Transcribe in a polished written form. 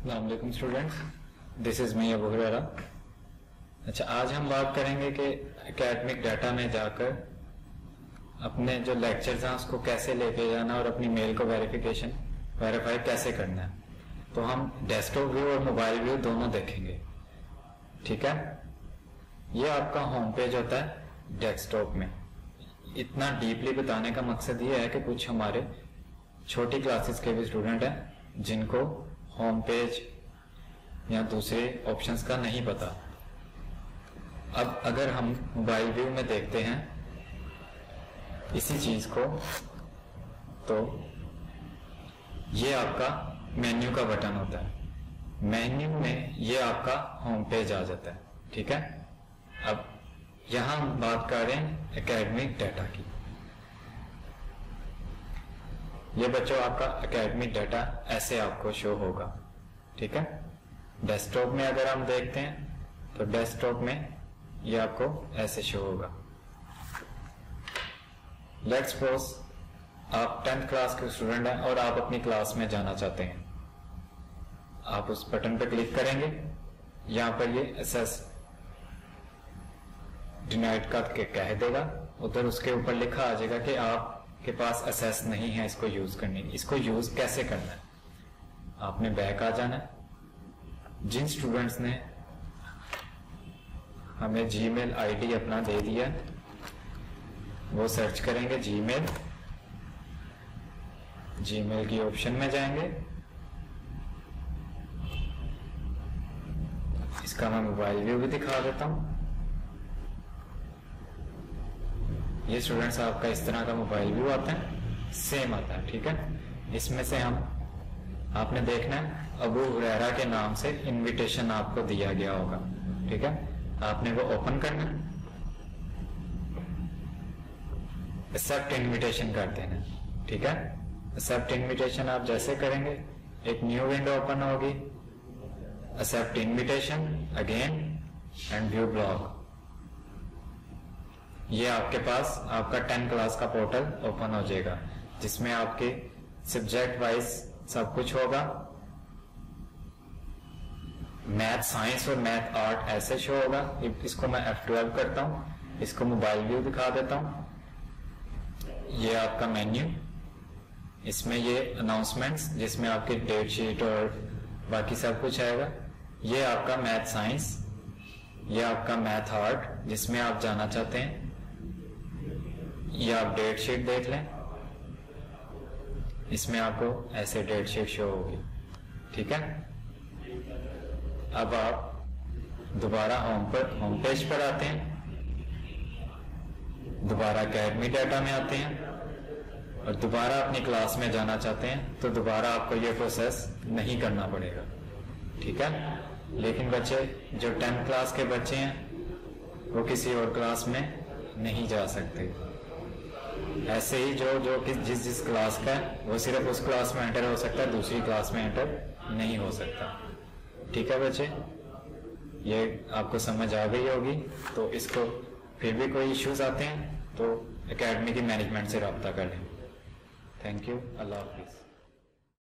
अस्सलाम वालेकुम students, this is me Abu Huraira. अच्छा, आज हम बात करेंगे कि एकेडमिक डाटा में जाकर अपने जो लेक्चर्स हैं उसको कैसे लेके जाना और अपनी मेल को वेरीफाई कैसे करना है। तो हम डेस्कटॉप व्यू और मोबाइल व्यू दोनों देखेंगे, ठीक है। ये आपका होम पेज होता है डेस्कटॉप में। इतना डीपली बताने का मकसद ये है कि कुछ हमारे छोटी क्लासेस के भी स्टूडेंट हैं जिनको होम पेज या दूसरे ऑप्शंस का नहीं पता। अब अगर हम मोबाइल व्यू में देखते हैं इसी चीज को, तो ये आपका मेन्यू का बटन होता है। मेन्यू में ये आपका होम पेज आ जाता है, ठीक है। अब यहां हम बात कर रहे हैं एकेडमिक डाटा की। ये बच्चों आपका एकेडमिक डाटा ऐसे आपको शो होगा, ठीक है। डेस्कटॉप में अगर हम देखते हैं तो डेस्कटॉप में ये आपको ऐसे शो होगा। लेट्स सपोज आप 10th क्लास के स्टूडेंट हैं और आप अपनी क्लास में जाना चाहते हैं। आप उस बटन पर क्लिक करेंगे, यहां पर ये एसेस डिनाइड का कह देगा, उधर उसके ऊपर लिखा आ जाएगा कि आपके पास एसेस नहीं है इसको यूज करने। इसको यूज कैसे करना है, आपने बैक आ जाना है। जिन स्टूडेंट्स ने हमें जीमेल आईडी अपना दे दिया वो सर्च करेंगे जीमेल की ऑप्शन में जाएंगे। इसका मैं मोबाइल व्यू भी दिखा देता हूं। ये स्टूडेंट्स आपका इस तरह का मोबाइल व्यू आता है, सेम आता है, ठीक है। इसमें से आपने देखना है अबू हुरैरा के नाम से इनविटेशन आपको दिया गया होगा, ठीक है। आपने वो ओपन करना, एक्सेप्ट इनविटेशन कर देना, ठीक है। एक्सेप्ट इनविटेशन आप जैसे करेंगे एक न्यू विंडो ओपन होगी, accept invitation again and view blog. ये आपके पास आपका 10 क्लास का पोर्टल ओपन हो जाएगा जिसमें आपके सब्जेक्ट वाइज सब कुछ होगा। मैथ साइंस और मैथ आर्ट ऐसे शो होगा। इसको मैं F12 करता हूं, इसको मोबाइल व्यू दिखा देता हूं। ये आपका मेन्यू, इसमें ये अनाउंसमेंट्स जिसमें आपकी डेट शीट और बाकी सब कुछ आएगा। ये आपका मैथ साइंस, ये आपका मैथ आर्ट जिसमें आप जाना चाहते हैं। ये आप डेट शीट देख लें, इसमें आपको ऐसे डेट शीट शो होगी, ठीक है। अब आप दोबारा होम पेज पर आते हैं, दोबारा एकेडमी डाटा में आते हैं और दोबारा अपनी क्लास में जाना चाहते हैं तो दोबारा आपको ये प्रोसेस नहीं करना पड़ेगा, ठीक है। लेकिन बच्चे जो 10th क्लास के बच्चे हैं वो किसी और क्लास में नहीं जा सकते। ऐसे ही जो जिस क्लास का है वो सिर्फ उस क्लास में एंटर हो सकता है, दूसरी क्लास में एंटर नहीं हो सकता, ठीक है बच्चे। ये आपको समझ आ गई होगी। तो इसको फिर भी कोई इश्यूज आते हैं तो एकेडमी की मैनेजमेंट से रब्ता कर लें। थैंक यू, अल्लाह हाफिज।